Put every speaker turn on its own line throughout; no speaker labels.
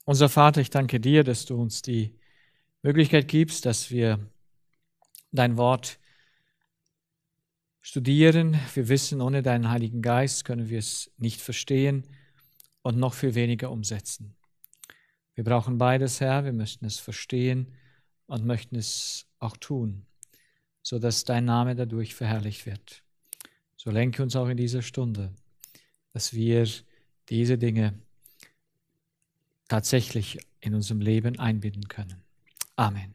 Unser Vater, ich danke dir, dass du uns die Möglichkeit gibst, dass wir dein Wort studieren. Wir wissen, ohne deinen Heiligen Geist können wir es nicht verstehen und noch viel weniger umsetzen. Wir brauchen beides, Herr. Wir möchten es verstehen und möchten es auch tun, sodass dein Name dadurch verherrlicht wird. So lenke uns auch in dieser Stunde, dass wir diese Dinge tatsächlich in unserem Leben einbinden können. Amen.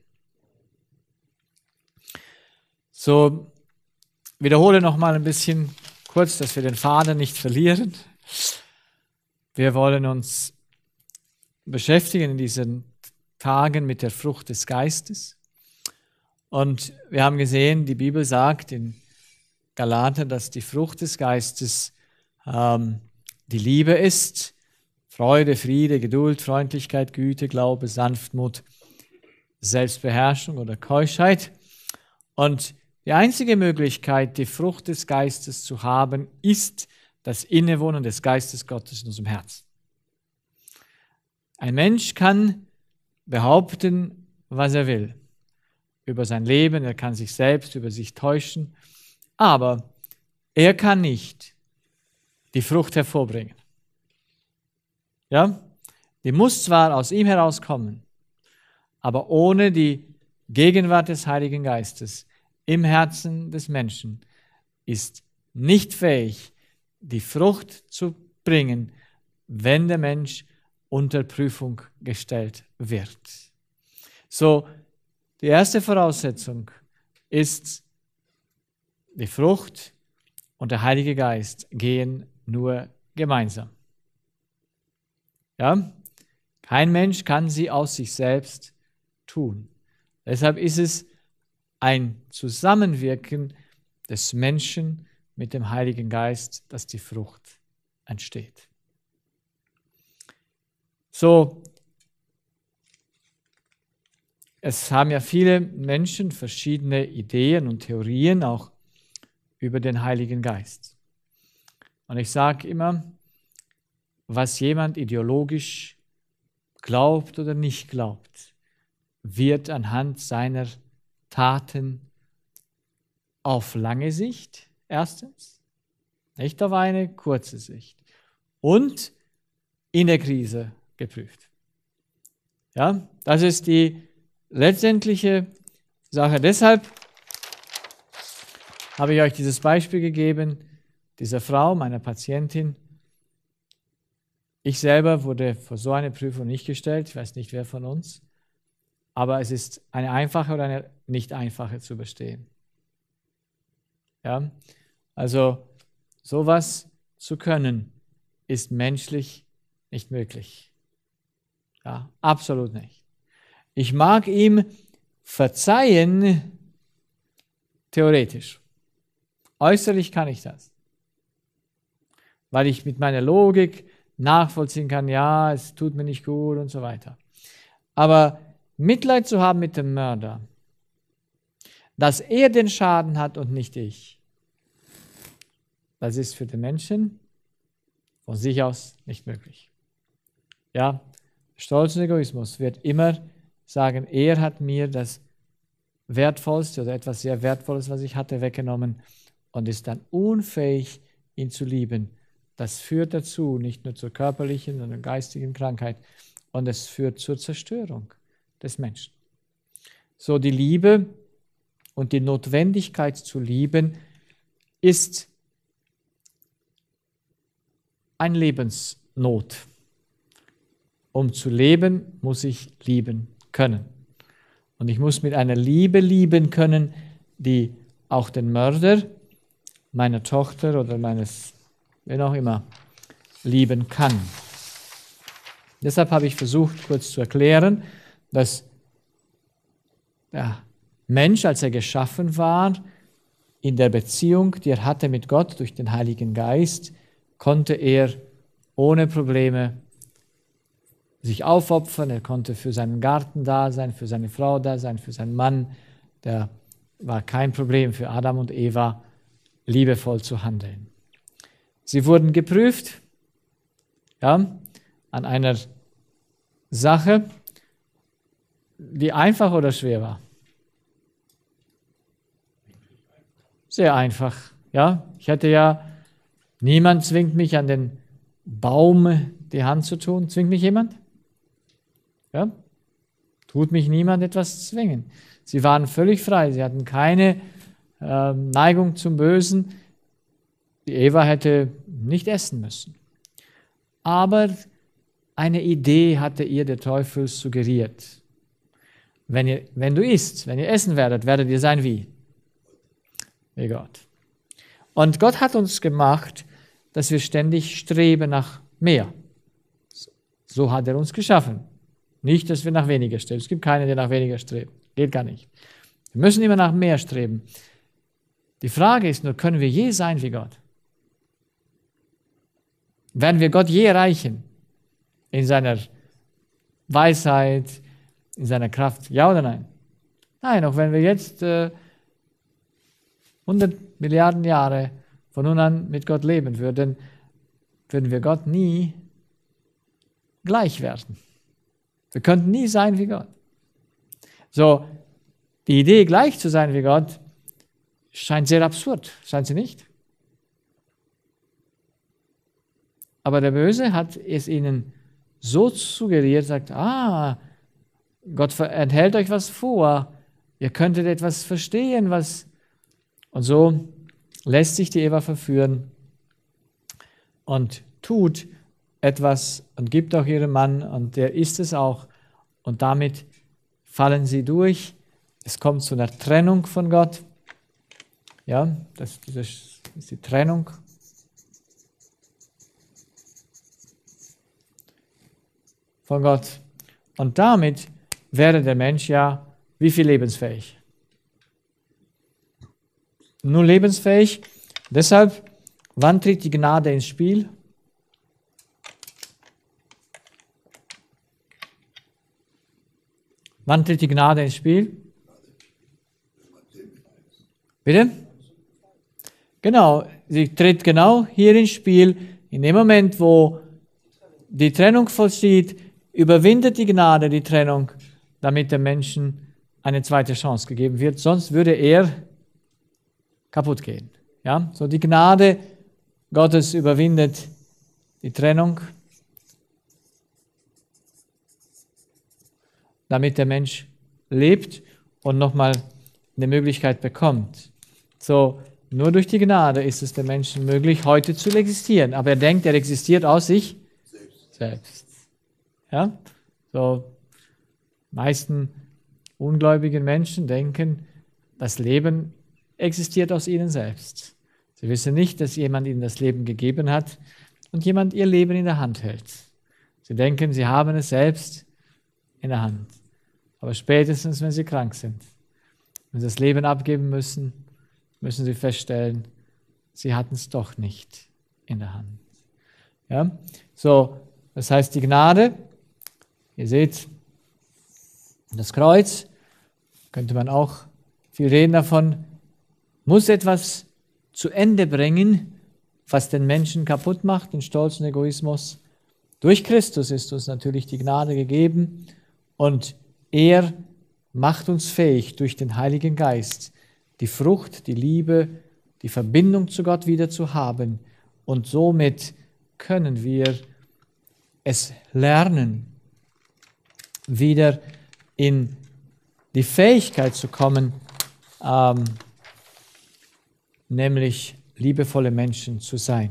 So, wiederhole noch mal ein bisschen kurz, dass wir den Faden nicht verlieren. Wir wollen uns beschäftigen in diesen Tagen mit der Frucht des Geistes. Und wir haben gesehen, die Bibel sagt in Galater, dass die Frucht des Geistes die Liebe ist, Freude, Friede, Geduld, Freundlichkeit, Güte, Glaube, Sanftmut, Selbstbeherrschung oder Keuschheit. Und die einzige Möglichkeit, die Frucht des Geistes zu haben, ist das Innewohnen des Geistes Gottes in unserem Herzen. Ein Mensch kann behaupten, was er will über sein Leben, er kann sich selbst über sich täuschen, aber er kann nicht die Frucht hervorbringen. Ja? Die muss zwar aus ihm herauskommen, aber ohne die Gegenwart des Heiligen Geistes im Herzen des Menschen ist nicht fähig, die Frucht zu bringen, wenn der Mensch unter Prüfung gestellt wird. So, die erste Voraussetzung ist, die Frucht und der Heilige Geist gehen nur gemeinsam. Ja? Kein Mensch kann sie aus sich selbst tun. Deshalb ist es ein Zusammenwirken des Menschen mit dem Heiligen Geist, dass die Frucht entsteht. So, es haben ja viele Menschen verschiedene Ideen und Theorien auch über den Heiligen Geist. Und ich sage immer, was jemand ideologisch glaubt oder nicht glaubt, wird anhand seiner Taten auf lange Sicht, erstens, nicht auf eine kurze Sicht, und in der Krise geprüft. Ja, das ist die letztendliche Sache. Deshalb habe ich euch dieses Beispiel gegeben, dieser Frau, meiner Patientin. Ich selber wurde vor so eine Prüfung nicht gestellt, ich weiß nicht, wer von uns, aber es ist eine einfache oder eine nicht einfache zu bestehen. Ja? Also sowas zu können, ist menschlich nicht möglich. Ja, absolut nicht. Ich mag ihm verzeihen, theoretisch. Äußerlich kann ich das. Weil ich mit meiner Logik nachvollziehen kann, ja, es tut mir nicht gut und so weiter. Aber Mitleid zu haben mit dem Mörder, dass er den Schaden hat und nicht ich, das ist für den Menschen von sich aus nicht möglich. Ja, Stolz und Egoismus wird immer sagen, er hat mir das Wertvollste oder etwas sehr Wertvolles, was ich hatte, weggenommen und ist dann unfähig, ihn zu lieben. Das führt dazu, nicht nur zur körperlichen, sondern geistigen Krankheit, und es führt zur Zerstörung des Menschen. So, die Liebe und die Notwendigkeit zu lieben ist ein Lebensnot. Um zu leben, muss ich lieben können. Und ich muss mit einer Liebe lieben können, die auch den Mörder meiner Tochter oder meines, wen auch immer, lieben kann. Deshalb habe ich versucht, kurz zu erklären, dass der Mensch, als er geschaffen war, in der Beziehung, die er hatte mit Gott durch den Heiligen Geist, konnte er ohne Probleme sich aufopfern, er konnte für seinen Garten da sein, für seine Frau da sein, für seinen Mann. Da war kein Problem für Adam und Eva, liebevoll zu handeln. Sie wurden geprüft, ja, an einer Sache, die einfach oder schwer war? Sehr einfach. Ja, ich hätte ja, niemand zwingt mich an den Baum die Hand zu tun. Zwingt mich jemand? Ja? Tut mich niemand etwas zwingen. Sie waren völlig frei. Sie hatten keine Neigung zum Bösen. Die Eva hätte nicht essen müssen. Aber eine Idee hatte ihr der Teufel suggeriert. Wenn du isst, wenn ihr essen werdet, werdet ihr sein wie? Wie Gott. Und Gott hat uns gemacht, dass wir ständig streben nach mehr. So hat er uns geschaffen. Nicht, dass wir nach weniger streben. Es gibt keinen, der nach weniger strebt. Geht gar nicht. Wir müssen immer nach mehr streben. Die Frage ist nur, können wir je sein wie Gott? Werden wir Gott je erreichen? In seiner Weisheit, in seiner Kraft? Ja oder nein? Nein, auch wenn wir jetzt 100 Milliarden Jahre von nun an mit Gott leben würden, würden wir Gott nie gleich werden. Wir könnten nie sein wie Gott. So, die Idee, gleich zu sein wie Gott, scheint sehr absurd, scheint sie nicht? Aber der Böse hat es ihnen so suggeriert, sagt, Gott enthält euch was vor, ihr könntet etwas verstehen, was... Und so lässt sich die Eva verführen und tut etwas und gibt auch ihrem Mann, und der isst es auch, und damit fallen sie durch. Es kommt zu einer Trennung von Gott. Ja, das ist die Trennung. Von Gott. Und damit wäre der Mensch ja wie viel lebensfähig? Nur lebensfähig. Deshalb, wann tritt die Gnade ins Spiel? Wann tritt die Gnade ins Spiel? Bitte? Genau, sie tritt genau hier ins Spiel. In dem Moment, wo die Trennung vollzieht, überwindet die Gnade die Trennung, damit dem Menschen eine zweite Chance gegeben wird. Sonst würde er kaputt gehen. Ja? So die Gnade Gottes überwindet die Trennung, damit der Mensch lebt und nochmal eine Möglichkeit bekommt. So, nur durch die Gnade ist es dem Menschen möglich, heute zu existieren. Aber er denkt, er existiert aus sich selbst. Ja? So, meisten ungläubigen Menschen denken, das Leben existiert aus ihnen selbst. Sie wissen nicht, dass jemand ihnen das Leben gegeben hat und jemand ihr Leben in der Hand hält. Sie denken, sie haben es selbst in der Hand. Aber spätestens, wenn sie krank sind, wenn sie das Leben abgeben müssen, müssen sie feststellen, sie hatten es doch nicht in der Hand. Ja? So, das heißt, die Gnade, ihr seht, das Kreuz, könnte man auch viel reden davon, muss etwas zu Ende bringen, was den Menschen kaputt macht, den Stolz und Egoismus. Durch Christus ist uns natürlich die Gnade gegeben und er macht uns fähig, durch den Heiligen Geist die Frucht, die Liebe, die Verbindung zu Gott wieder zu haben. Und somit können wir es lernen, wieder in die Fähigkeit zu kommen, nämlich liebevolle Menschen zu sein.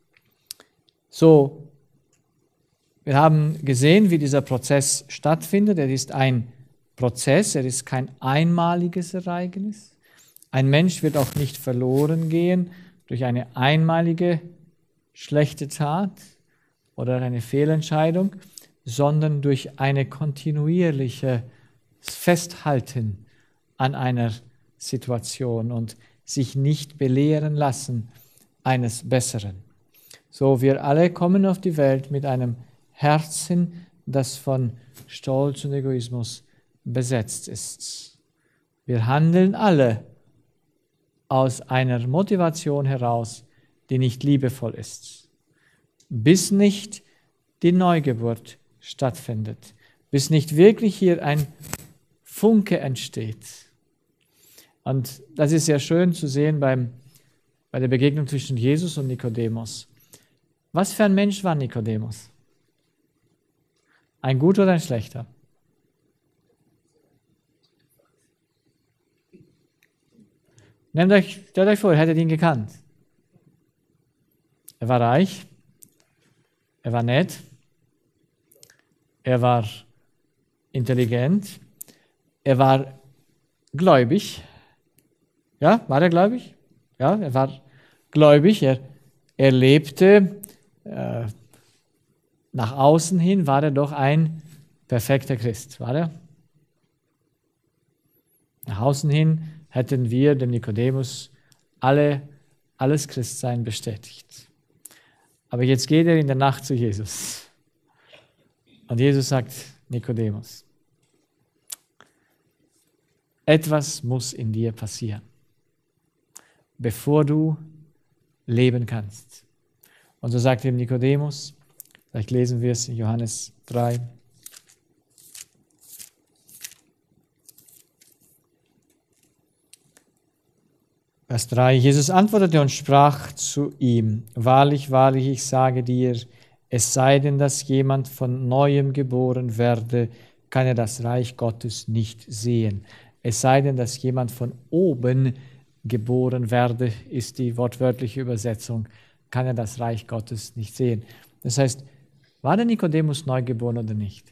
So, wir haben gesehen, wie dieser Prozess stattfindet. Er ist ein Prozess, er ist kein einmaliges Ereignis. Ein Mensch wird auch nicht verloren gehen durch eine einmalige schlechte Tat oder eine Fehlentscheidung, sondern durch eine kontinuierliche Festhalten an einer Situation und sich nicht belehren lassen eines Besseren. So, wir alle kommen auf die Welt mit einem Herzen, das von Stolz und Egoismus besetzt ist. Wir handeln alle aus einer Motivation heraus, die nicht liebevoll ist, bis nicht die Neugeburt stattfindet, bis nicht wirklich hier ein Funke entsteht. Und das ist sehr schön zu sehen bei der Begegnung zwischen Jesus und Nikodemus. Was für ein Mensch war Nikodemus? Ein guter oder ein schlechter? Stellt euch vor, ihr hättet ihn gekannt. Er war reich, er war nett, er war intelligent, er war gläubig. Ja, war er gläubig? Ja, er war gläubig, er lebte, nach außen hin war er doch ein perfekter Christ, war er? Nach außen hin hätten wir dem Nikodemus alles Christsein bestätigt. Aber jetzt geht er in der Nacht zu Jesus. Und Jesus sagt, Nikodemus, etwas muss in dir passieren, bevor du leben kannst. Und so sagt ihm Nikodemus, vielleicht lesen wir es in Johannes 3. Vers 3. Jesus antwortete und sprach zu ihm, wahrlich, wahrlich, ich sage dir, es sei denn, dass jemand von Neuem geboren werde, kann er das Reich Gottes nicht sehen. Es sei denn, dass jemand von oben geboren werde, ist die wortwörtliche Übersetzung, kann er das Reich Gottes nicht sehen. Das heißt, war der Nikodemus neugeboren oder nicht?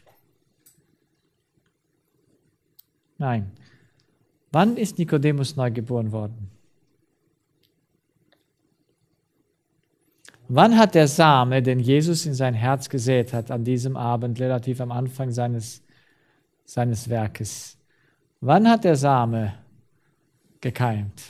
Nein. Wann ist Nikodemus neugeboren worden? Wann hat der Same, den Jesus in sein Herz gesät hat, an diesem Abend, relativ am Anfang seines Werkes, wann hat der Same gekeimt?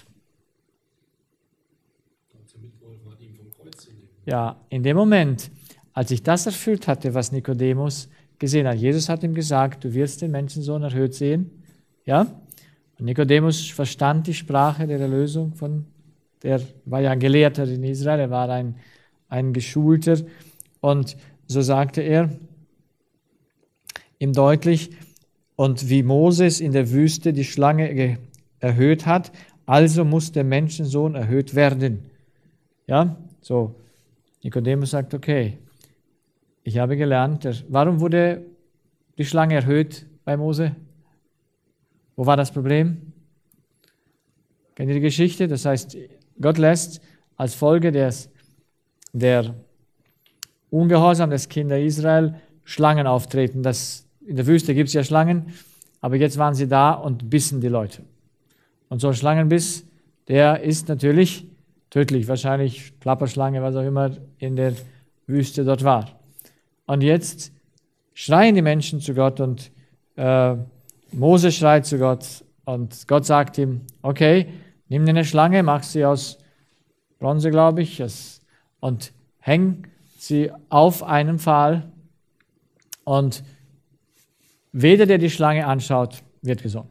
Ja, in dem Moment, als sich das erfüllt hatte, was Nikodemus gesehen hat. Jesus hat ihm gesagt, du wirst den Menschensohn erhöht sehen. Ja? Und Nikodemus verstand die Sprache der Erlösung der war ja ein Gelehrter in Israel, er war ein Geschulter. Und so sagte er ihm deutlich, und wie Moses in der Wüste die Schlange erhöht hat, also muss der Menschensohn erhöht werden. Ja, so. Nikodemus sagt, okay, ich habe gelernt, warum wurde die Schlange erhöht bei Mose? Wo war das Problem? Kennt ihr die Geschichte? Das heißt, Gott lässt als Folge der Ungehorsam des Kinder Israel Schlangen auftreten. In der Wüste gibt es ja Schlangen, aber jetzt waren sie da und bissen die Leute. Und so ein Schlangenbiss, der ist natürlich tödlich, wahrscheinlich Klapperschlange, was auch immer in der Wüste dort war. Und jetzt schreien die Menschen zu Gott und Mose schreit zu Gott und Gott sagt ihm, okay, nimm dir eine Schlange, mach sie aus Bronze, glaube ich, und häng sie auf einen Pfahl und jeder, der die Schlange anschaut, wird gesund.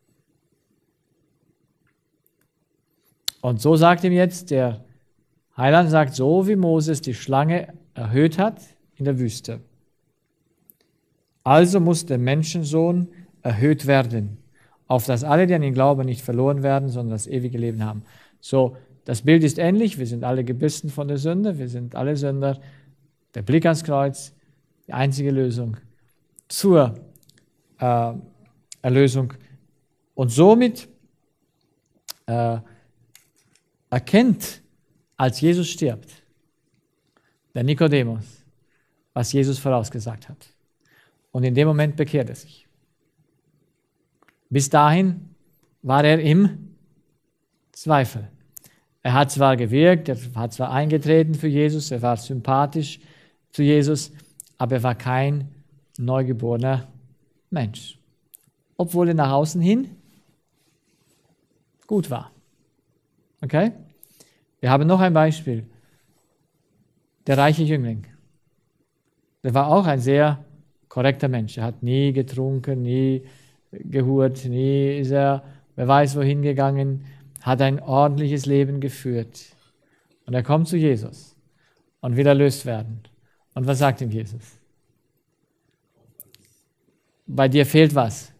Und so sagt ihm jetzt der Heiland, sagt, so wie Moses die Schlange erhöht hat in der Wüste. Also muss der Menschensohn erhöht werden, auf dass alle, die an ihn glauben, nicht verloren werden, sondern das ewige Leben haben. So, das Bild ist ähnlich, wir sind alle gebissen von der Sünde, wir sind alle Sünder. Der Blick ans Kreuz, die einzige Lösung zur Erlösung. Und somit erkennt, als Jesus stirbt, der Nikodemus, was Jesus vorausgesagt hat. Und in dem Moment bekehrt er sich. Bis dahin war er im Zweifel. Er hat zwar gewirkt, er hat zwar eingetreten für Jesus, er war sympathisch zu Jesus, aber er war kein neugeborener Mensch. Obwohl er nach außen hin gut war. Okay? Wir haben noch ein Beispiel. Der reiche Jüngling. Der war auch ein sehr korrekter Mensch. Er hat nie getrunken, nie gehurt, nie ist er, wer weiß wohin gegangen, hat ein ordentliches Leben geführt. Und er kommt zu Jesus und will erlöst werden. Und was sagt ihm Jesus? bei dir fehlt was.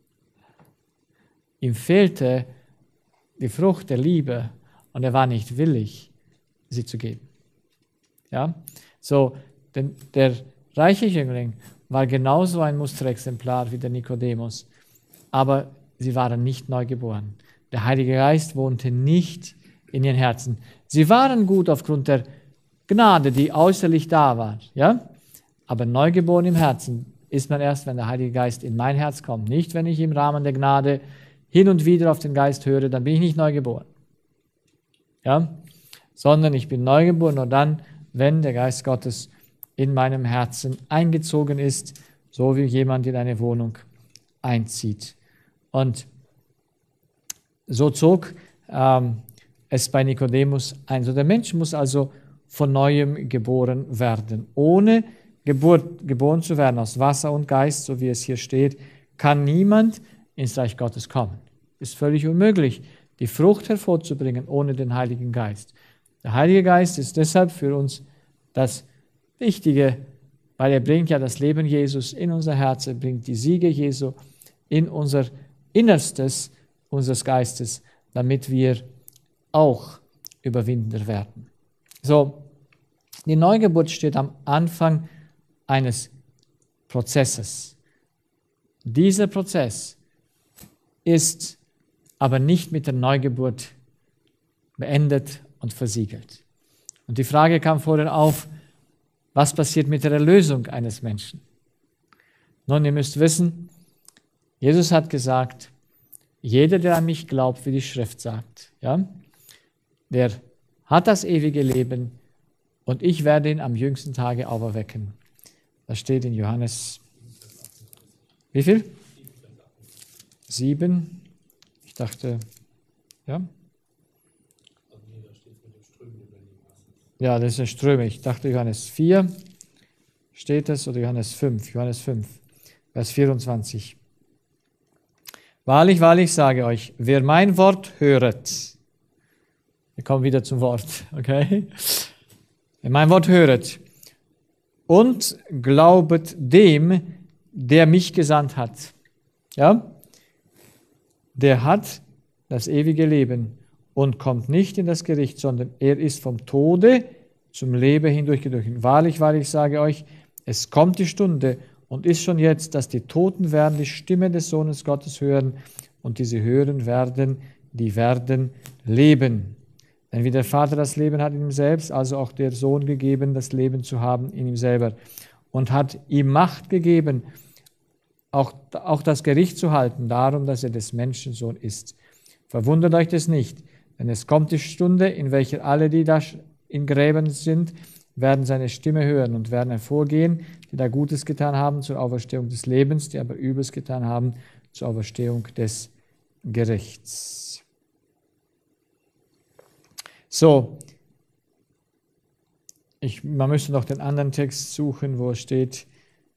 Ihm fehlte die Frucht der Liebe und er war nicht willig, sie zu geben. Ja? So, denn der reiche Jüngling war genauso ein Musterexemplar wie der Nikodemus, aber sie waren nicht neugeboren. Der Heilige Geist wohnte nicht in ihren Herzen. Sie waren gut aufgrund der Gnade, die äußerlich da war, ja? Aber neugeboren im Herzen ist man erst, wenn der Heilige Geist in mein Herz kommt. Nicht, wenn ich im Rahmen der Gnade hin und wieder auf den Geist höre, dann bin ich nicht neugeboren. Ja? Sondern ich bin neugeboren nur dann, wenn der Geist Gottes in meinem Herzen eingezogen ist, so wie jemand in eine Wohnung einzieht. Und so zog es bei Nikodemus ein. So, der Mensch muss also von Neuem geboren werden. Ohne geboren zu werden aus Wasser und Geist, so wie es hier steht, kann niemand ins Reich Gottes kommen. Ist völlig unmöglich, die Frucht hervorzubringen ohne den Heiligen Geist. Der Heilige Geist ist deshalb für uns das Wichtige, weil er bringt ja das Leben Jesus in unser Herz, er bringt die Siege Jesu in unser Innerstes unseres Geistes, damit wir auch Überwinder werden. So, die Neugeburt steht am Anfang eines Prozesses. Dieser Prozess ist aber nicht mit der Neugeburt beendet und versiegelt. Und die Frage kam vorhin auf, was passiert mit der Erlösung eines Menschen? Nun, ihr müsst wissen, Jesus hat gesagt, jeder, der an mich glaubt, wie die Schrift sagt, ja, der hat das ewige Leben und ich werde ihn am jüngsten Tage auferwecken. Das steht in Johannes, wie viel? 7. Ich dachte, ja. Ja, das ist eine Ströme. Ich dachte Johannes 4 steht es oder Johannes 5. Johannes 5, Vers 24. Wahrlich, wahrlich sage euch, wer mein Wort höret, wir kommen wieder zum Wort, okay? Wer mein Wort höret und glaubet dem, der mich gesandt hat, ja, der hat das ewige Leben und kommt nicht in das Gericht, sondern er ist vom Tode zum Leben hindurchgedrückt. Wahrlich, wahrlich sage euch, es kommt die Stunde und ist schon jetzt, dass die Toten werden die Stimme des Sohnes Gottes hören und die sie hören werden, die werden leben. Denn wie der Vater das Leben hat in ihm selbst, also auch der Sohn gegeben, das Leben zu haben in ihm selber und hat ihm Macht gegeben, auch das Gericht zu halten, darum, dass er des Menschen Sohn ist. Verwundert euch das nicht, denn es kommt die Stunde, in welcher alle, die da in Gräbern sind, werden seine Stimme hören und werden hervorgehen, die da Gutes getan haben zur Auferstehung des Lebens, die aber Übles getan haben zur Auferstehung des Gerichts. So, man müsste noch den anderen Text suchen, wo es steht,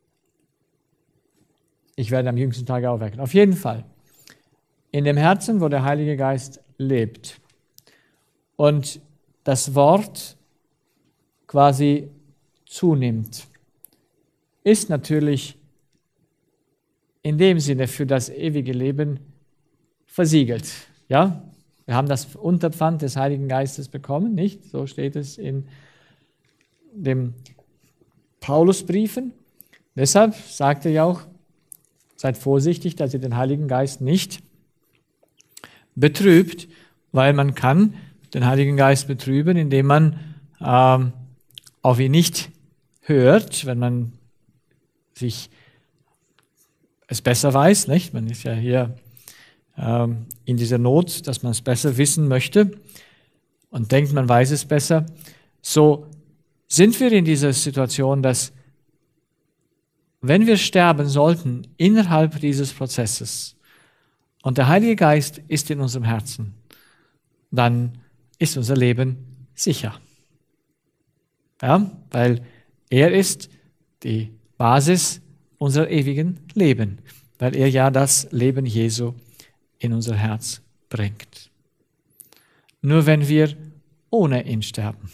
ich werde am jüngsten Tage auferwecken. Auf jeden Fall, in dem Herzen, wo der Heilige Geist lebt und das Wort quasi zunimmt, ist natürlich in dem Sinne für das ewige Leben versiegelt. Ja? Wir haben das Unterpfand des Heiligen Geistes bekommen, nicht? So steht es in den Paulusbriefen. Deshalb sagt er ja auch, seid vorsichtig, dass ihr den Heiligen Geist nicht betrübt, weil man kann den Heiligen Geist betrüben, indem man auf ihn nicht hört, wenn man sich es besser weiß, nicht? Man ist ja hier in dieser Not, dass man es besser wissen möchte und denkt, man weiß es besser. So sind wir in dieser Situation, dass wenn wir sterben sollten innerhalb dieses Prozesses und der Heilige Geist ist in unserem Herzen, dann ist unser Leben sicher. Ja, weil er ist die Basis unserer ewigen Leben, weil er ja das Leben Jesu in unser Herz bringt. Nur wenn wir ohne ihn sterben,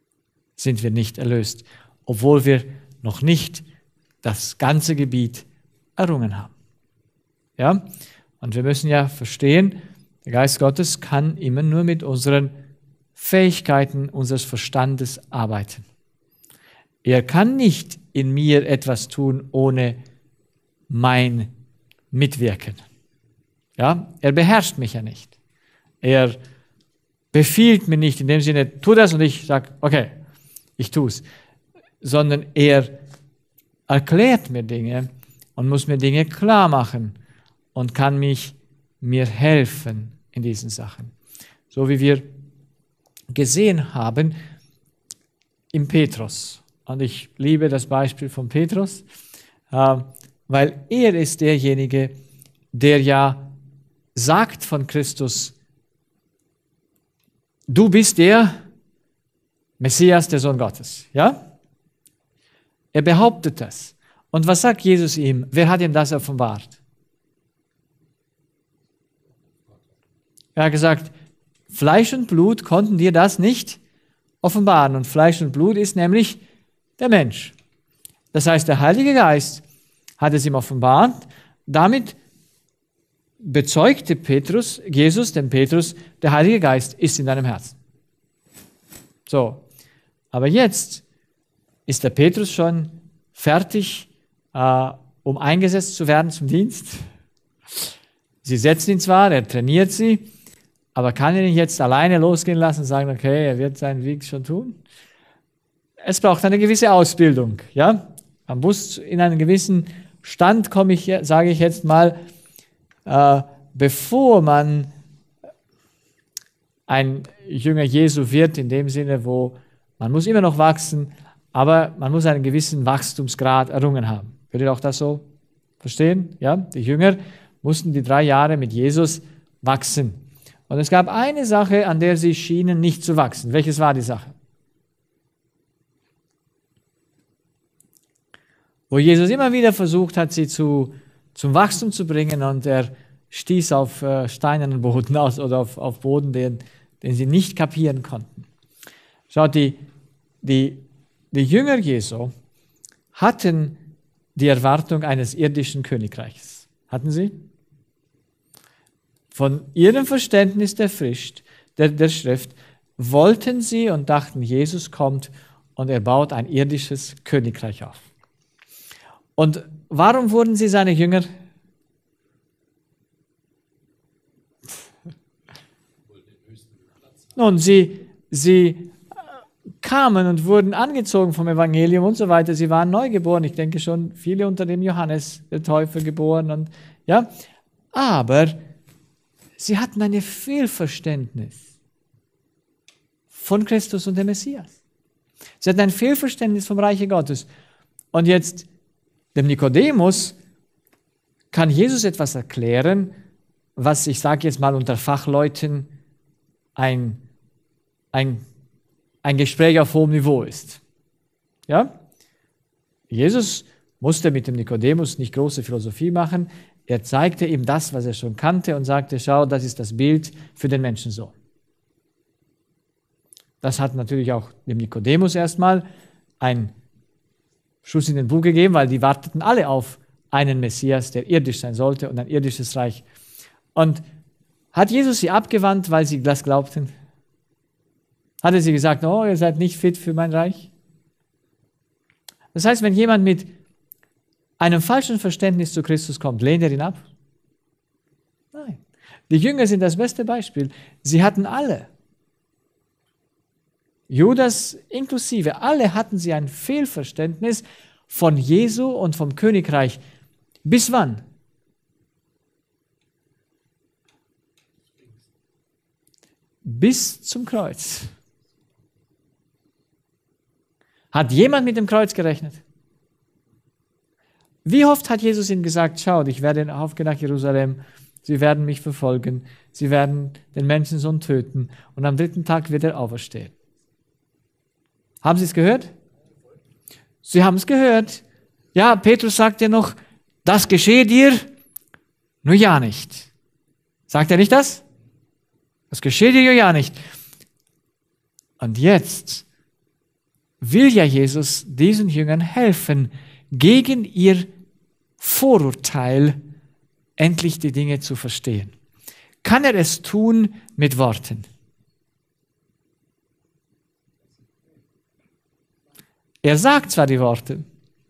sind wir nicht erlöst, obwohl wir noch nicht das ganze Gebiet errungen haben. Ja? Und wir müssen ja verstehen, der Geist Gottes kann immer nur mit unseren Fähigkeiten unseres Verstandes arbeiten. Er kann nicht in mir etwas tun ohne mein Mitwirken. Ja? Er beherrscht mich ja nicht. Er befiehlt mir nicht in dem Sinne, tu das und ich sage, okay, ich tue es. Sondern er erklärt mir Dinge und muss mir Dinge klar machen und kann mir helfen in diesen Sachen. So wie wir gesehen haben im Petrus. Und ich liebe das Beispiel von Petrus, weil er ist derjenige, der ja sagt von Christus, du bist der Messias, der Sohn Gottes. Ja? Er behauptet das. Und was sagt Jesus ihm? Wer hat ihm das offenbart? Er hat gesagt, Fleisch und Blut konnten dir das nicht offenbaren. Und Fleisch und Blut ist nämlich der Mensch. Das heißt, der Heilige Geist hat es ihm offenbart. Damit bezeugte Jesus dem Petrus, der Heilige Geist ist in deinem Herzen. So, aber jetzt ist der Petrus schon fertig, um eingesetzt zu werden zum Dienst. Sie setzen ihn zwar, er trainiert sie, aber kann er ihn jetzt alleine losgehen lassen und sagen, okay, er wird seinen Weg schon tun? Es braucht eine gewisse Ausbildung. Ja? Man muss in einen gewissen Stand kommen, sage ich jetzt mal, bevor man ein Jünger Jesu wird, in dem Sinne, wo man muss immer noch wachsen, aber man muss einen gewissen Wachstumsgrad errungen haben. Könnt ihr auch das so verstehen? Ja? Die Jünger mussten die 3 Jahre mit Jesus wachsen. Und es gab eine Sache, an der sie schienen nicht zu wachsen. Welches war die Sache? Wo Jesus immer wieder versucht hat, sie zum Wachstum zu bringen und er stieß auf steinernen Boden aus oder auf Boden, den sie nicht kapieren konnten. Schaut, die Jünger Jesu hatten die Erwartung eines irdischen Königreichs. Hatten sie? Von ihrem Verständnis der Schrift wollten sie und dachten, Jesus kommt und er baut ein irdisches Königreich auf. Und warum wurden sie seine Jünger? Nun, sie kamen und wurden angezogen vom Evangelium und so weiter. Sie waren neugeboren. Ich denke schon, viele unter dem Johannes, der Täufer, geboren. Und, ja. Aber sie hatten ein Fehlverständnis von Christus und dem Messias. Sie hatten ein Fehlverständnis vom Reiche Gottes. Und jetzt, dem Nikodemus, kann Jesus etwas erklären, was, ich sage jetzt mal unter Fachleuten, ein Gespräch auf hohem Niveau ist. Ja? Jesus musste mit dem Nikodemus nicht große Philosophie machen. Er zeigte ihm das, was er schon kannte und sagte, schau, das ist das Bild für den Menschensohn. Das hat natürlich auch dem Nikodemus erstmal einen Schuss in den Bug gegeben, weil die warteten alle auf einen Messias, der irdisch sein sollte und ein irdisches Reich. Und hat Jesus sie abgewandt, weil sie das glaubten? Hatte sie gesagt, oh, ihr seid nicht fit für mein Reich? Das heißt, wenn jemand mit einem falschen Verständnis zu Christus kommt, lehnt er ihn ab? Nein. Die Jünger sind das beste Beispiel. Sie hatten alle, Judas inklusive, alle hatten sie ein Fehlverständnis von Jesu und vom Königreich. Bis wann? Bis zum Kreuz. Hat jemand mit dem Kreuz gerechnet? Wie oft hat Jesus ihnen gesagt, schaut, ich werde aufgehen nach Jerusalem, sie werden mich verfolgen, sie werden den Menschensohn töten und am 3. Tag wird er auferstehen. Haben Sie es gehört? Sie haben es gehört. Ja, Petrus sagt ja noch, das geschehe dir nur ja nicht. Sagt er nicht das? Das geschehe dir ja nicht. Und jetzt will ja Jesus diesen Jüngern helfen gegen ihr Vorurteil, endlich die Dinge zu verstehen? Kann er es tun mit Worten? Er sagt zwar die Worte,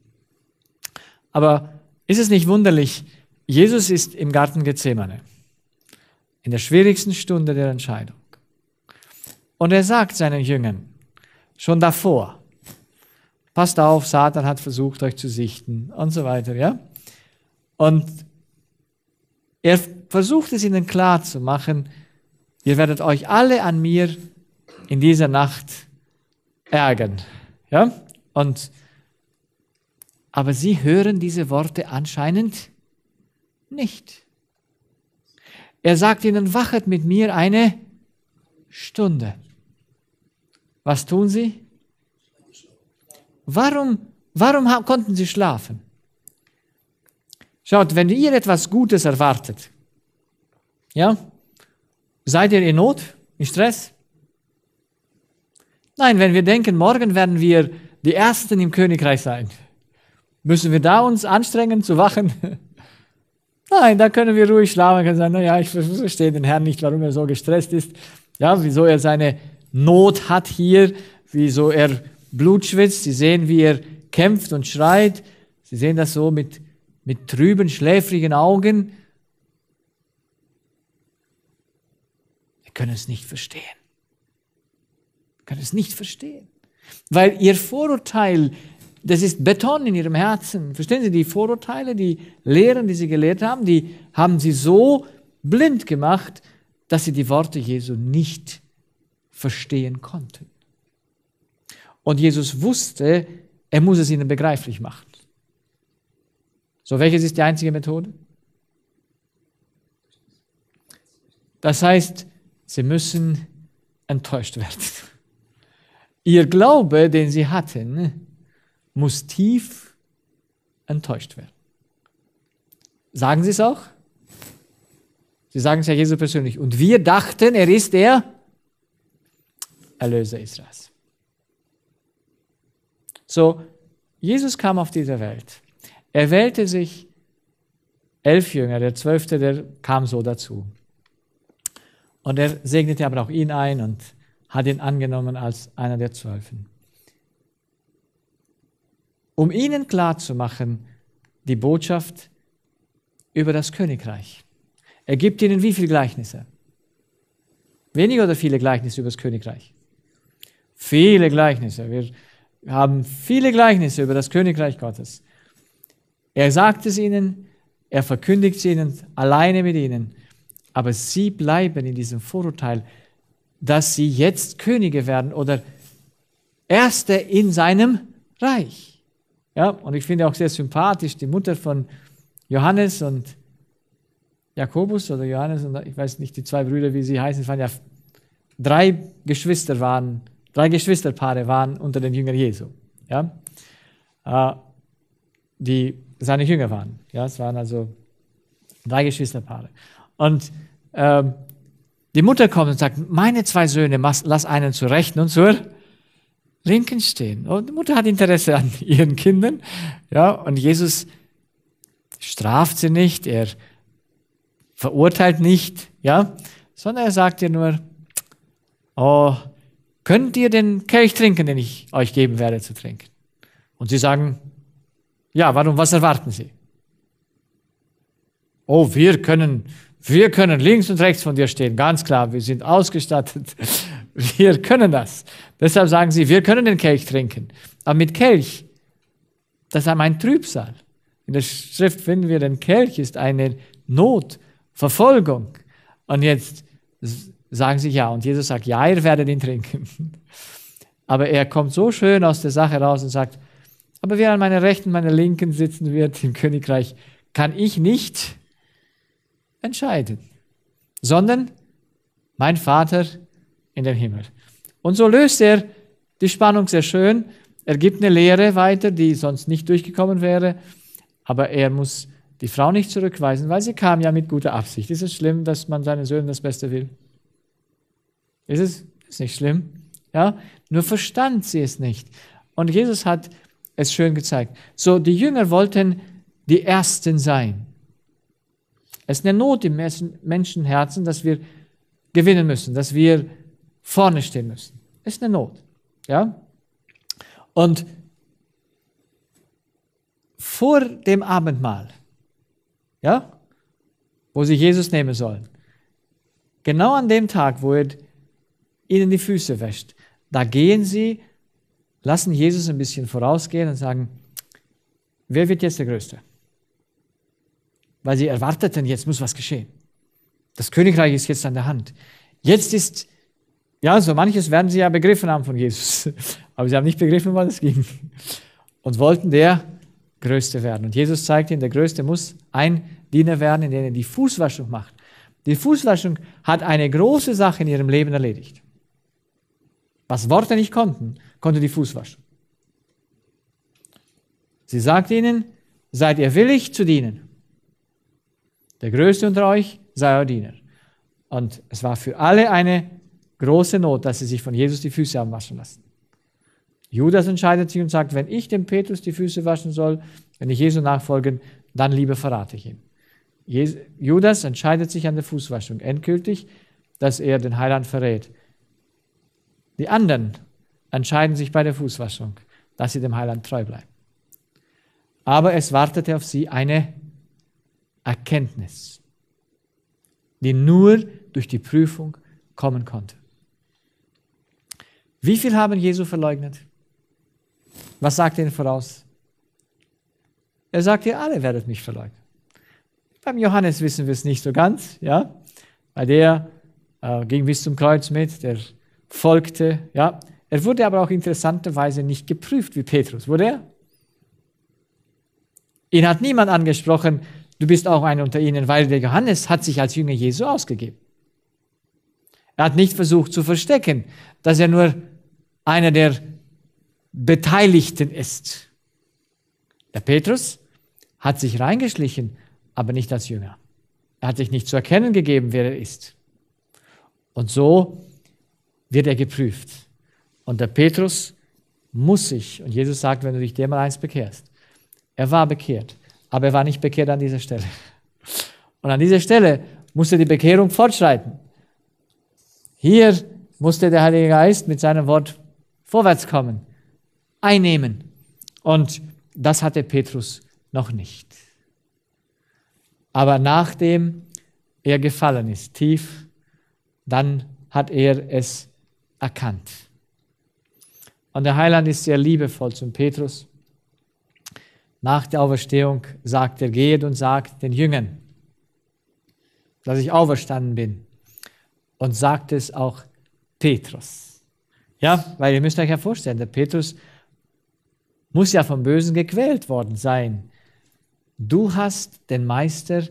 aber ist es nicht wunderlich, Jesus ist im Garten Gethsemane, in der schwierigsten Stunde der Entscheidung. Und er sagt seinen Jüngern, schon davor, passt auf, Satan hat versucht, euch zu sichten und so weiter, ja? Und er versucht es ihnen klar zu machen, ihr werdet euch alle an mir in dieser Nacht ärgern, ja? Aber sie hören diese Worte anscheinend nicht. Er sagt ihnen, wachet mit mir eine Stunde. Was tun sie? Warum konnten sie schlafen? Schaut, wenn ihr etwas Gutes erwartet, ja, seid ihr in Not, in Stress? Nein, wenn wir denken, morgen werden wir die Ersten im Königreich sein, müssen wir da uns anstrengen zu wachen? Nein, da können wir ruhig schlafen, können sagen, naja, ich verstehe den Herrn nicht, warum er so gestresst ist, ja, wieso er seine Not hat hier, wieso er Blut schwitzt. Sie sehen, wie er kämpft und schreit. Sie sehen das so mit trüben, schläfrigen Augen. Wir können es nicht verstehen. Wir können es nicht verstehen. Weil ihr Vorurteil, das ist Beton in ihrem Herzen. Verstehen Sie, die Vorurteile, die Lehren, die sie gelehrt haben, die haben sie so blind gemacht, dass sie die Worte Jesu nicht verstehen konnten. Und Jesus wusste, er muss es ihnen begreiflich machen. So, welches ist die einzige Methode? Das heißt, sie müssen enttäuscht werden. Ihr Glaube, den sie hatten, muss tief enttäuscht werden. Sagen Sie es auch? Sie sagen es ja Jesu persönlich. Und wir dachten, er ist der Erlöser Israels. So, Jesus kam auf diese Welt. Er wählte sich 11 Jünger, der 12., der kam so dazu. Und er segnete aber auch ihn ein und hat ihn angenommen als einer der 12. Um ihnen klarzumachen, die Botschaft über das Königreich. Er gibt ihnen wie viele Gleichnisse? Wenige oder viele Gleichnisse über das Königreich? Viele Gleichnisse. Wir haben viele Gleichnisse über das Königreich Gottes. Er sagt es ihnen, er verkündigt es ihnen, alleine mit ihnen. Aber sie bleiben in diesem Vorurteil, dass sie jetzt Könige werden oder Erste in seinem Reich. Ja, und ich finde auch sehr sympathisch, die Mutter von Johannes und Jakobus oder Johannes und ich weiß nicht, die 2 Brüder, wie sie heißen, es waren ja 3 Geschwisterpaare waren unter den Jüngern Jesu, ja, die seine Jünger waren. Ja, es waren also 3 Geschwisterpaare. Und die Mutter kommt und sagt, meine 2 Söhne, lass einen zur Rechten und zur Linken stehen. Und die Mutter hat Interesse an ihren Kindern. Ja, und Jesus straft sie nicht, er verurteilt nicht, ja, sondern er sagt ihr nur, oh, könnt ihr den Kelch trinken, den ich euch geben werde zu trinken? Und sie sagen, ja, warum, was erwarten Sie? Oh, wir können links und rechts von dir stehen, ganz klar, wir sind ausgestattet, wir können das. Deshalb sagen sie, wir können den Kelch trinken. Aber mit Kelch, das ist ein Trübsal. In der Schrift finden wir, den Kelch ist eine Not, Verfolgung. Und jetzt sagen sie ja, und Jesus sagt, ja, ihr werdet ihn trinken. Aber er kommt so schön aus der Sache raus und sagt, aber wer an meiner Rechten, meiner Linken sitzen wird im Königreich, kann ich nicht entscheiden, sondern mein Vater in dem Himmel. Und so löst er die Spannung sehr schön. Er gibt eine Lehre weiter, die sonst nicht durchgekommen wäre, aber er muss die Frau nicht zurückweisen, weil sie kam ja mit guter Absicht. Ist es schlimm, dass man seinen Söhnen das Beste will? Ist es? Ist nicht schlimm. Ja? Nur verstand sie es nicht. Und Jesus hat es schön gezeigt. So, die Jünger wollten die Ersten sein. Es ist eine Not im Menschenherzen, dass wir gewinnen müssen, dass wir vorne stehen müssen. Es ist eine Not. Ja? Und vor dem Abendmahl, ja, wo sie Jesus nehmen sollen, genau an dem Tag, wo er ihnen die Füße wäscht, da gehen sie, lassen Jesus ein bisschen vorausgehen und sagen, wer wird jetzt der Größte? Weil sie erwarteten, jetzt muss was geschehen. Das Königreich ist jetzt an der Hand. Jetzt ist, ja, so manches werden sie ja begriffen haben von Jesus, aber sie haben nicht begriffen, was es ging. Und wollten der Größte werden. Und Jesus zeigt ihnen, der Größte muss ein Diener werden, in dem er die Fußwaschung macht. Die Fußwaschung hat eine große Sache in ihrem Leben erledigt. Was Worte nicht konnten, konnte die Fußwaschung. Sie sagt ihnen, seid ihr willig zu dienen? Der Größte unter euch sei euer Diener. Und es war für alle eine große Not, dass sie sich von Jesus die Füße haben waschen lassen. Judas entscheidet sich und sagt, wenn ich dem Petrus die Füße waschen soll, wenn ich Jesu nachfolge, dann lieber verrate ich ihn. Judas entscheidet sich an der Fußwaschung endgültig, dass er den Heiland verrät. Die anderen entscheiden sich bei der Fußwaschung, dass sie dem Heiland treu bleiben. Aber es wartete auf sie eine Erkenntnis, die nur durch die Prüfung kommen konnte. Wie viel haben Jesu verleugnet? Was sagt er ihnen voraus? Er sagt, ihr alle werdet mich verleugnen. Beim Johannes wissen wir es nicht so ganz, ja, weil der ging bis zum Kreuz mit, der folgte, ja. Er wurde aber auch interessanterweise nicht geprüft wie Petrus, wurde er? Ihn hat niemand angesprochen, du bist auch einer unter ihnen, weil der Johannes hat sich als Jünger Jesu ausgegeben. Er hat nicht versucht zu verstecken, dass er nur einer der Beteiligten ist. Der Petrus hat sich reingeschlichen, aber nicht als Jünger. Er hat sich nicht zu erkennen gegeben, wer er ist. Und so wird er geprüft. Und der Petrus muss sich, und Jesus sagt, wenn du dich dem mal eins bekehrst, er war bekehrt, aber er war nicht bekehrt an dieser Stelle. Und an dieser Stelle musste die Bekehrung fortschreiten. Hier musste der Heilige Geist mit seinem Wort vorwärts kommen, einnehmen. Und das hatte Petrus noch nicht. Aber nachdem er gefallen ist, tief, dann hat er es erkannt. Und der Heiland ist sehr liebevoll zum Petrus. Nach der Auferstehung sagt er, geht und sagt den Jüngern, dass ich auferstanden bin. Und sagt es auch Petrus. Ja, weil ihr müsst euch ja vorstellen, der Petrus muss ja vom Bösen gequält worden sein. Du hast den Meister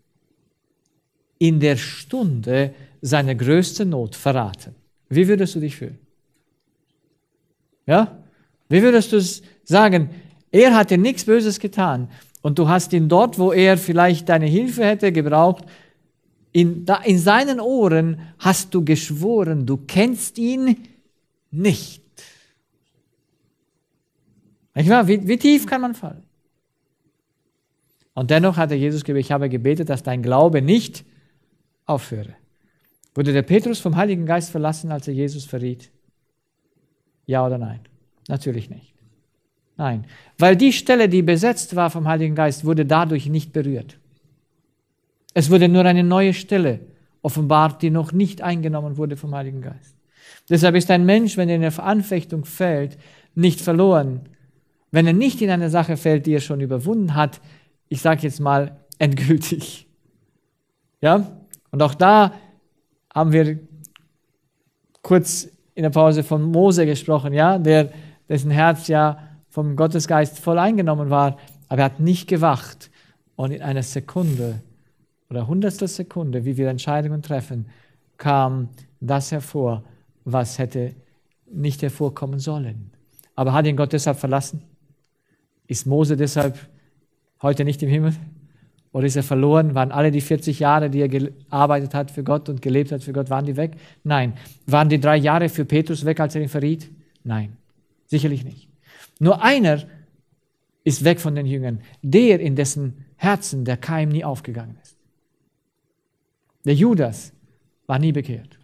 in der Stunde seiner größten Not verraten. Wie würdest du dich fühlen? Ja? Wie würdest du sagen, er hat dir nichts Böses getan und du hast ihn dort, wo er vielleicht deine Hilfe hätte gebraucht, in seinen Ohren hast du geschworen, du kennst ihn nicht. Nicht wahr? Wie tief kann man fallen? Und dennoch hat Jesus gesagt, ich habe gebetet, dass dein Glaube nicht aufhöre. Wurde der Petrus vom Heiligen Geist verlassen, als er Jesus verriet? Ja oder nein? Natürlich nicht. Nein, weil die Stelle, die besetzt war vom Heiligen Geist, wurde dadurch nicht berührt. Es wurde nur eine neue Stelle offenbart, die noch nicht eingenommen wurde vom Heiligen Geist. Deshalb ist ein Mensch, wenn er in eine Anfechtung fällt, nicht verloren. Wenn er nicht in eine Sache fällt, die er schon überwunden hat, ich sage jetzt mal, endgültig. Ja? Und auch da haben wir kurz in der Pause von Mose gesprochen, ja, dessen Herz ja vom Gottesgeist voll eingenommen war, aber er hat nicht gewacht. Und in einer Sekunde oder hundertstel Sekunde, wie wir Entscheidungen treffen, kam das hervor, was hätte nicht hervorkommen sollen. Aber hat ihn Gott deshalb verlassen? Ist Mose deshalb heute nicht im Himmel? Oder ist er verloren? Waren alle die 40 Jahre, die er gearbeitet hat für Gott und gelebt hat für Gott, waren die weg? Nein. Waren die 3 Jahre für Petrus weg, als er ihn verriet? Nein, sicherlich nicht. Nur einer ist weg von den Jüngern. Der, in dessen Herzen der Keim nie aufgegangen ist. Der Judas war nie bekehrt.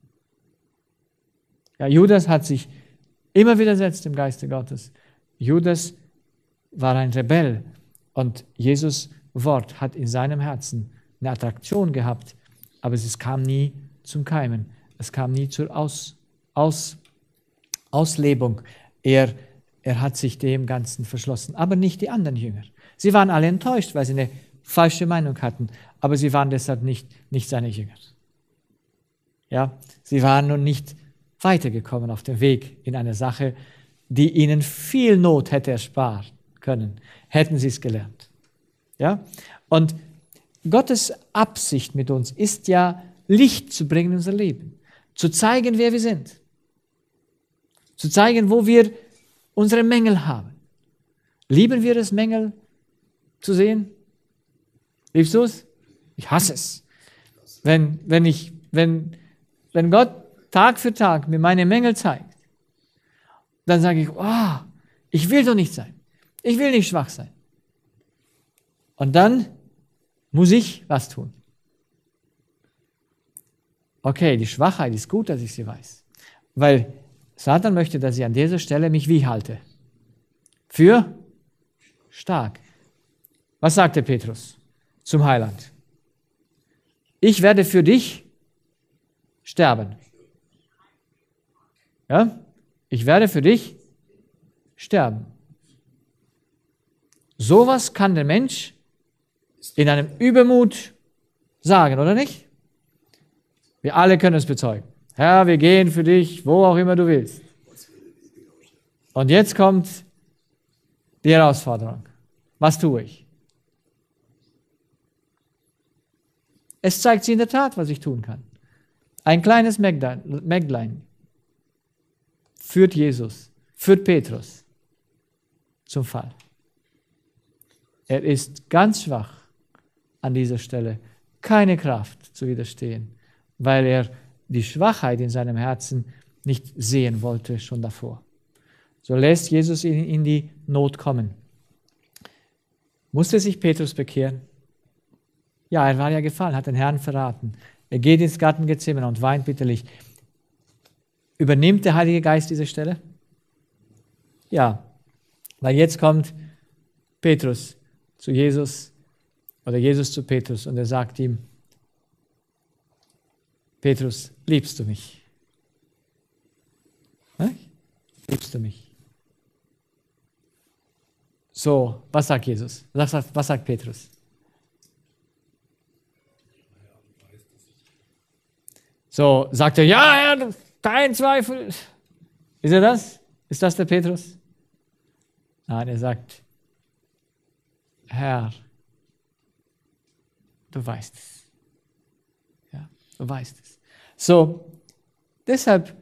Ja, Judas hat sich immer widersetzt im Geiste Gottes. Judas war ein Rebell und Jesus' Wort hat in seinem Herzen eine Attraktion gehabt, aber es kam nie zum Keimen. Es kam nie zur Auslebung. Er hat sich dem Ganzen verschlossen, aber nicht die anderen Jünger. Sie waren alle enttäuscht, weil sie eine falsche Meinung hatten, aber sie waren deshalb nicht seine Jünger. Ja, sie waren nun nicht weitergekommen auf dem Weg in eine Sache, die ihnen viel Not hätte ersparen können, hätten sie es gelernt. Ja? Und Gottes Absicht mit uns ist ja, Licht zu bringen in unser Leben, zu zeigen, wer wir sind, zu zeigen, wo wir unsere Mängel haben. Lieben wir es, Mängel zu sehen? Liebst du es? Ich hasse es. Wenn Gott Tag für Tag mir meine Mängel zeigt, dann sage ich, oh, ich will so nicht sein. Ich will nicht schwach sein. Und dann muss ich was tun. Okay, die Schwachheit ist gut, dass ich sie weiß. Weil Satan möchte, dass ich an dieser Stelle mich wie halte? Für stark. Was sagte Petrus zum Heiland? Ich werde für dich sterben. Ja? Ich werde für dich sterben. Sowas kann der Mensch in einem Übermut sagen, oder nicht? Wir alle können es bezeugen. Herr, wir gehen für dich, wo auch immer du willst. Und jetzt kommt die Herausforderung. Was tue ich? Es zeigt sich in der Tat, was ich tun kann. Ein kleines Mägdlein führt Jesus, führt Petrus zum Fall. Er ist ganz schwach an dieser Stelle, keine Kraft zu widerstehen, weil er die Schwachheit in seinem Herzen nicht sehen wollte schon davor. So lässt Jesus ihn in die Not kommen. Musste sich Petrus bekehren? Ja, er war ja gefallen, hat den Herrn verraten. Er geht ins Garten Gethsemane und weint bitterlich. Übernimmt der Heilige Geist diese Stelle? Ja, weil jetzt kommt Petrus zu Jesus oder Jesus zu Petrus und er sagt ihm, Petrus, liebst du mich? Liebst du mich? So, was sagt Jesus? Was sagt Petrus? So, sagt er, ja, Herr, kein Zweifel. Ist er das? Ist das der Petrus? Nein, er sagt, Herr, du weißt es. Ja, du weißt es. So, deshalb,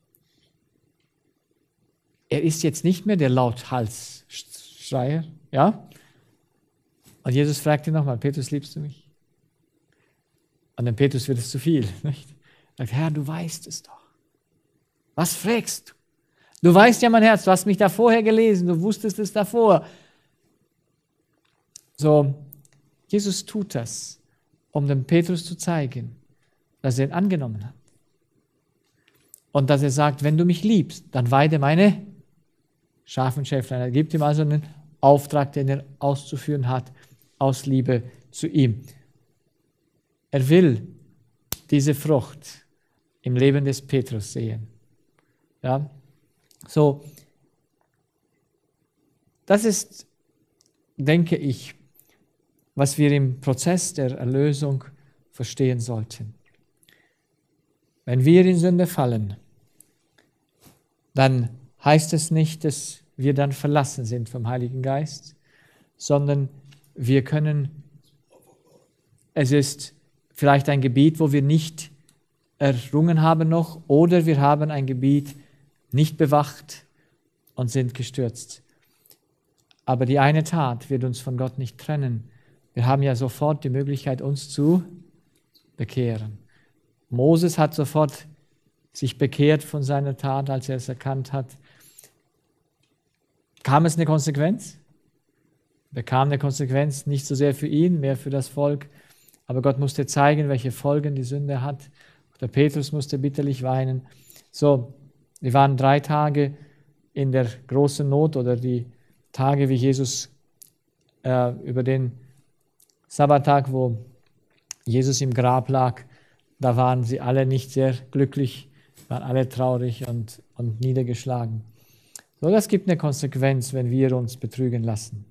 er ist jetzt nicht mehr der Lauthalsschreier, ja? Und Jesus fragt ihn nochmal, Petrus, liebst du mich? Und dem Petrus wird es zu viel, nicht? Er sagt, Herr, du weißt es doch. Was fragst du? Du weißt ja mein Herz, du hast mich da vorher gelesen, du wusstest es davor. So, Jesus tut das, um dem Petrus zu zeigen, dass er ihn angenommen hat. Und dass er sagt, wenn du mich liebst, dann weide meine Schafe und Schäflein. Er gibt ihm also einen Auftrag, den er auszuführen hat, aus Liebe zu ihm. Er will diese Frucht im Leben des Petrus sehen. Ja? So, das ist, denke ich, was wir im Prozess der Erlösung verstehen sollten. Wenn wir in Sünde fallen, dann heißt es nicht, dass wir dann verlassen sind vom Heiligen Geist, sondern wir können, es ist vielleicht ein Gebiet, wo wir nicht errungen haben noch, oder wir haben ein Gebiet nicht bewacht und sind gestürzt. Aber die eine Tat wird uns von Gott nicht trennen. Wir haben ja sofort die Möglichkeit, uns zu bekehren. Moses hat sofort sich bekehrt von seiner Tat, als er es erkannt hat. Kam es eine Konsequenz? bekam eine Konsequenz, nicht so sehr für ihn, mehr für das Volk. Aber Gott musste zeigen, welche Folgen die Sünde hat. Der Petrus musste bitterlich weinen. So, wir waren 3 Tage in der großen Not oder die Tage, wie Jesus über den Sabbattag, wo Jesus im Grab lag, da waren sie alle nicht sehr glücklich, waren alle traurig und niedergeschlagen. So, das gibt eine Konsequenz, wenn wir uns betrügen lassen.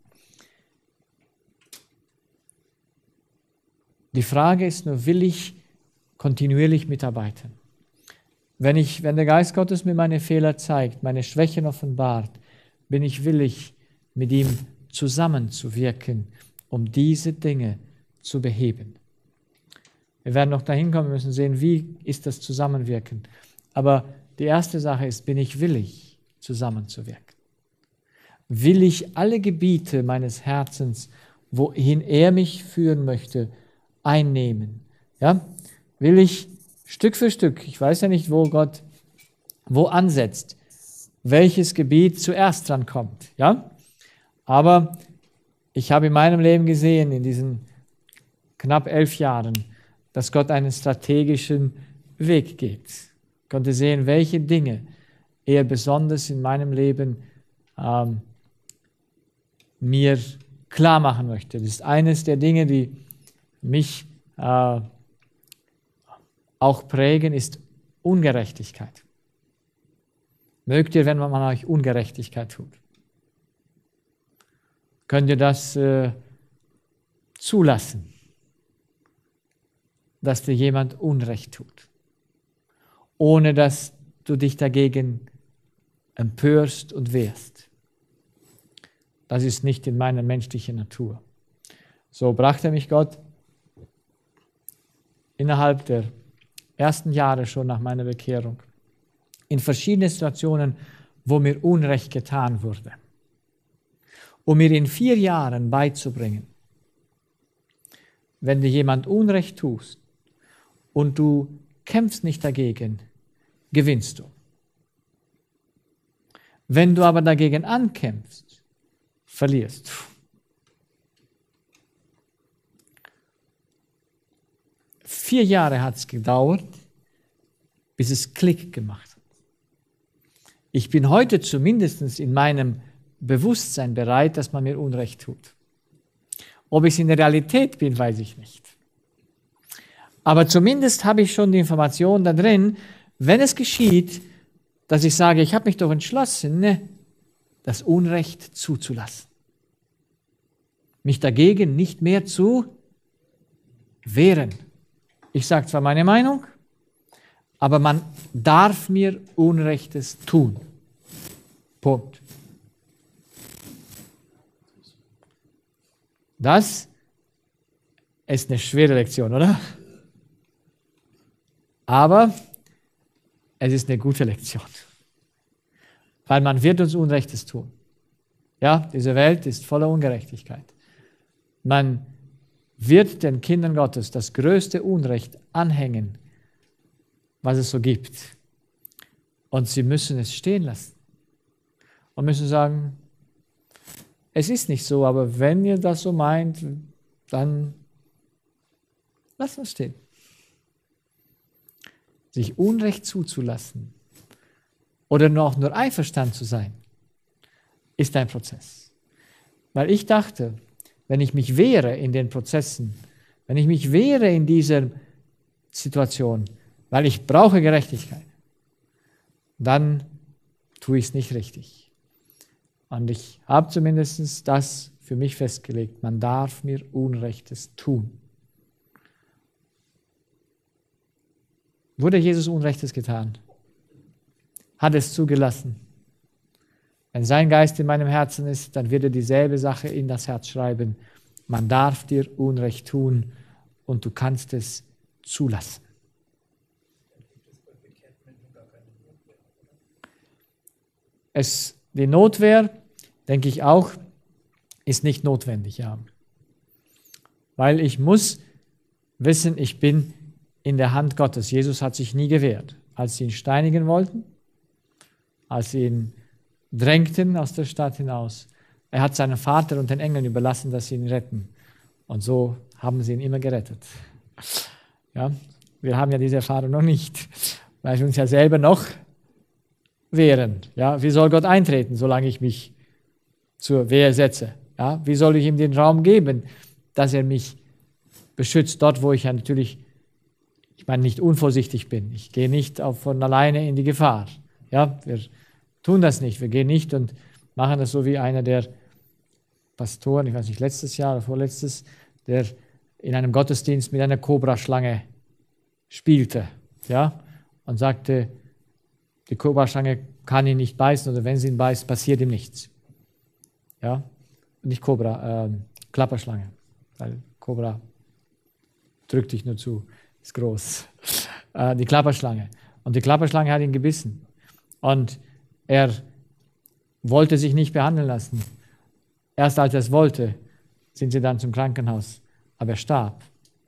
Die Frage ist nur, will ich kontinuierlich mitarbeiten? Wenn der Geist Gottes mir meine Fehler zeigt, meine Schwächen offenbart, bin ich willig, mit ihm zusammenzuwirken, um diese Dinge zu beheben. Wir werden noch dahin kommen, wir müssen sehen, wie ist das Zusammenwirken. Aber die erste Sache ist, bin ich willig, zusammenzuwirken? Will ich alle Gebiete meines Herzens, wohin er mich führen möchte, einnehmen? Ja? Will ich Stück für Stück, ich weiß ja nicht, wo Gott wo ansetzt, welches Gebiet zuerst dran kommt. Ja? Aber ich habe in meinem Leben gesehen, in diesen knapp 11 Jahren, dass Gott einen strategischen Weg geht. Ich konnte sehen, welche Dinge er besonders in meinem Leben mir klar machen möchte. Das ist eines der Dinge, die mich auch prägen, ist Ungerechtigkeit. Mögt ihr, wenn man euch Ungerechtigkeit tut? Könnt ihr das zulassen, dass dir jemand Unrecht tut, ohne dass du dich dagegen empörst und wehrst? Das ist nicht in meiner menschlichen Natur. So brachte mich Gott innerhalb der ersten Jahre schon nach meiner Bekehrung in verschiedene Situationen, wo mir Unrecht getan wurde, um mir in 4 Jahren beizubringen, wenn dir jemand Unrecht tust und du kämpfst nicht dagegen, gewinnst du. Wenn du aber dagegen ankämpfst, verlierst du. 4 Jahre hat es gedauert, bis es Klick gemacht hat. Ich bin heute zumindest in meinem Bewusstsein bereit, dass man mir Unrecht tut. Ob ich es in der Realität bin, weiß ich nicht. Aber zumindest habe ich schon die Information da drin, wenn es geschieht, dass ich sage, ich habe mich doch entschlossen, das Unrecht zuzulassen. Mich dagegen nicht mehr zu wehren. Ich sage zwar meine Meinung, aber man darf mir Unrechtes tun. Punkt. Das ist eine schwere Lektion, oder? Aber es ist eine gute Lektion. Weil man wird uns Unrechtes tun. Ja, diese Welt ist voller Ungerechtigkeit. Man wird den Kindern Gottes das größte Unrecht anhängen, was es so gibt. Und sie müssen es stehen lassen. Und müssen sagen, es ist nicht so, aber wenn ihr das so meint, dann lasst uns stehen. Sich Unrecht zuzulassen oder noch nur einverstanden zu sein, ist ein Prozess. Weil ich dachte, wenn ich mich wehre in den Prozessen, wenn ich mich wehre in dieser Situation, weil ich brauche Gerechtigkeit, dann tue ich es nicht richtig. Und ich habe zumindest das für mich festgelegt, man darf mir Unrechtes tun. Wurde Jesus Unrechtes getan? Hat es zugelassen? Wenn sein Geist in meinem Herzen ist, dann wird er dieselbe Sache in das Herz schreiben. Man darf dir Unrecht tun und du kannst es zulassen. Die Notwehr, denke ich auch, ist nicht notwendig, ja. Weil ich muss wissen, ich bin in der Hand Gottes. Jesus hat sich nie gewehrt. Als sie ihn steinigen wollten, als sie ihn drängten aus der Stadt hinaus, Er hat seinen Vater und den Engeln überlassen, dass sie ihn retten. Und so haben sie ihn immer gerettet. Ja, wir haben ja diese Erfahrung noch nicht, weil wir uns ja selber noch wehren. Ja, wie soll Gott eintreten, solange ich mich zur Wehr setze? Ja, wie soll ich ihm den Raum geben, dass er mich beschützt, dort, wo ich ja natürlich, ich meine, nicht unvorsichtig bin. Ich gehe nicht von alleine in die Gefahr. Ja, wir tun das nicht. Wir gehen nicht und machen das so wie einer der Pastoren, ich weiß nicht, letztes Jahr oder vorletztes, der in einem Gottesdienst mit einer Kobraschlange spielte, ja, und sagte, die Kobraschlange kann ihn nicht beißen oder wenn sie ihn beißt, passiert ihm nichts. Ja, nicht Klapperschlange, weil Kobra drückt dich nur zu, ist groß. Die Klapperschlange. Und die Klapperschlange hat ihn gebissen. Und er wollte sich nicht behandeln lassen. Erst als er es wollte, sind sie dann zum Krankenhaus. Aber er starb.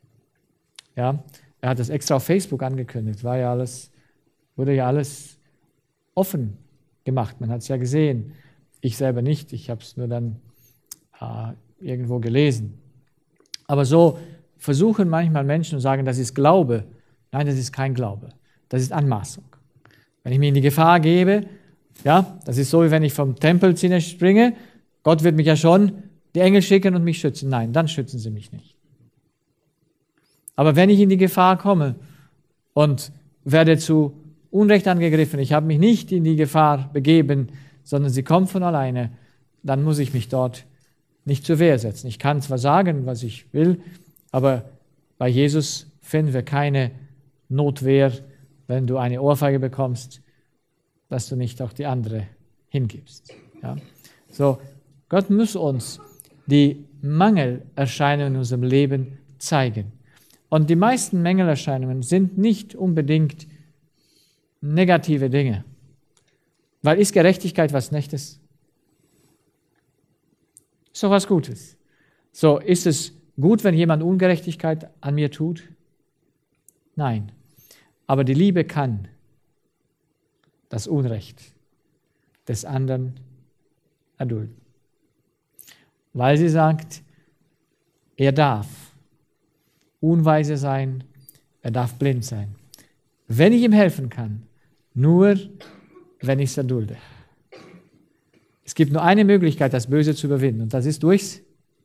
Ja, er hat das extra auf Facebook angekündigt. Wurde ja alles offen gemacht. Man hat es ja gesehen. Ich selber nicht. Ich habe es nur dann irgendwo gelesen. Aber so versuchen manchmal Menschen und sagen, das ist Glaube. Nein, das ist kein Glaube. Das ist Anmaßung. Wenn ich mir in die Gefahr gebe, ja, das ist so, wie wenn ich vom Tempelzinne springe. Gott wird mich ja schon die Engel schicken und mich schützen. Nein, dann schützen sie mich nicht. Aber wenn ich in die Gefahr komme und werde zu Unrecht angegriffen, ich habe mich nicht in die Gefahr begeben, sondern sie kommt von alleine, dann muss ich mich dort nicht zur Wehr setzen. Ich kann zwar sagen, was ich will, aber bei Jesus finden wir keine Notwehr, wenn du eine Ohrfeige bekommst, dass du nicht auch die andere hingibst. Ja? So, Gott muss uns die Mangelerscheinungen in unserem Leben zeigen. Und die meisten Mängelerscheinungen sind nicht unbedingt negative Dinge. Weil ist Gerechtigkeit was Schlechtes? Ist doch was Gutes. So, ist es gut, wenn jemand Ungerechtigkeit an mir tut? Nein. Aber die Liebe kann das Unrecht des anderen erdulden. Weil sie sagt, er darf unweise sein, er darf blind sein. Wenn ich ihm helfen kann, nur wenn ich es erdulde. Es gibt nur eine Möglichkeit, das Böse zu überwinden, und das ist durchs.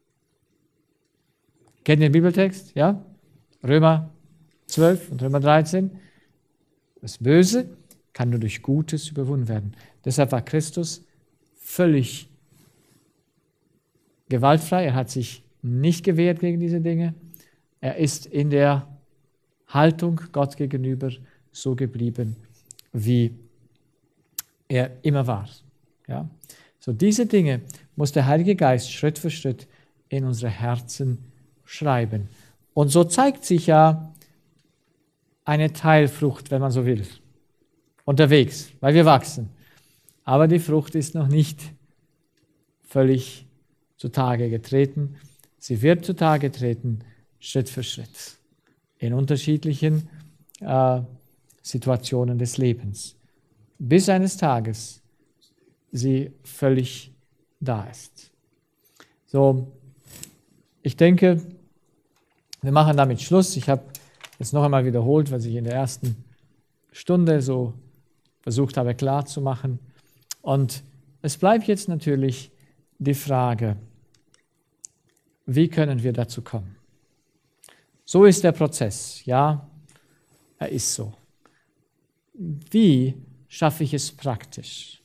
Kennt ihr den Bibeltext? Ja? Römer 12 und Römer 13. Das Böse kann nur durch Gutes überwunden werden. Deshalb war Christus völlig gewaltfrei. Er hat sich nicht gewehrt gegen diese Dinge. Er ist in der Haltung Gott gegenüber so geblieben, wie er immer war. Ja? So, diese Dinge muss der Heilige Geist Schritt für Schritt in unsere Herzen schreiben. Und so zeigt sich ja eine Teilfrucht, wenn man so will, unterwegs, weil wir wachsen. Aber die Frucht ist noch nicht völlig zutage getreten. Sie wird zutage treten, Schritt für Schritt, in unterschiedlichen Situationen des Lebens, bis eines Tages sie völlig da ist. So, ich denke, wir machen damit Schluss. Ich habe jetzt noch einmal wiederholt, was ich in der ersten Stunde so versucht habe klarzumachen. Und es bleibt jetzt natürlich die Frage, wie können wir dazu kommen? So ist der Prozess, ja, er ist so. Wie schaffe ich es praktisch?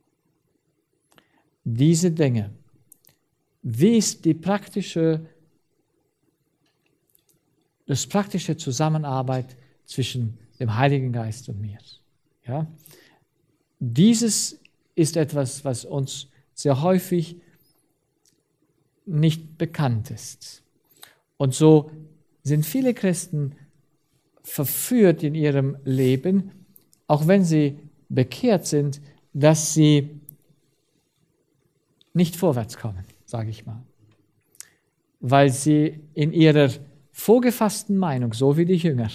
Diese Dinge. Wie ist das praktische Zusammenarbeit zwischen dem Heiligen Geist und mir? Ja? Dieses ist etwas, was uns sehr häufig nicht bekannt ist. Und so sind viele Christen verführt in ihrem Leben, auch wenn sie bekehrt sind, dass sie nicht vorwärts kommen, sage ich mal. Weil sie in ihrer vorgefassten Meinung, so wie die Jünger,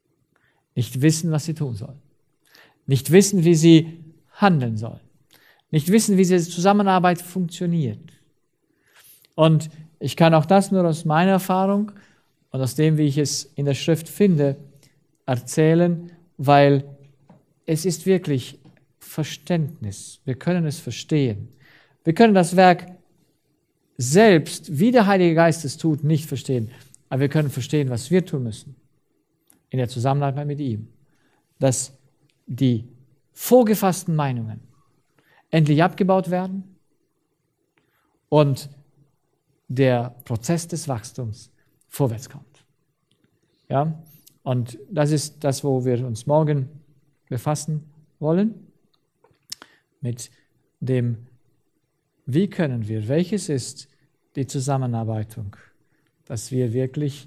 nicht wissen, was sie tun sollen. Nicht wissen, wie sie handeln sollen. nicht wissen, wie diese Zusammenarbeit funktioniert. Und ich kann auch das nur aus meiner Erfahrung und aus dem, wie ich es in der Schrift finde, erzählen, weil es ist wirklich Verständnis. Wir können es verstehen. Wir können das Werk selbst, wie der Heilige Geist es tut, nicht verstehen. Aber wir können verstehen, was wir tun müssen in der Zusammenarbeit mit ihm. Dass die vorgefassten Meinungen endlich abgebaut werden und der Prozess des Wachstums vorwärts kommt. Ja? Und das ist das, wo wir uns morgen befassen wollen, mit dem, wie können wir, welches ist die Zusammenarbeitung, dass wir wirklich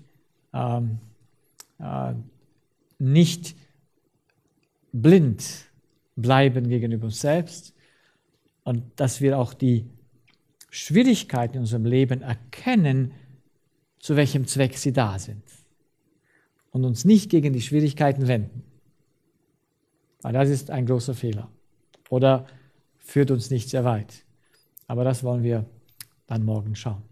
nicht blind bleiben gegenüber uns selbst und dass wir auch die Schwierigkeiten in unserem Leben erkennen, zu welchem Zweck sie da sind und uns nicht gegen die Schwierigkeiten wenden. Weil das ist ein großer Fehler oder führt uns nicht sehr weit. Aber das wollen wir dann morgen schauen.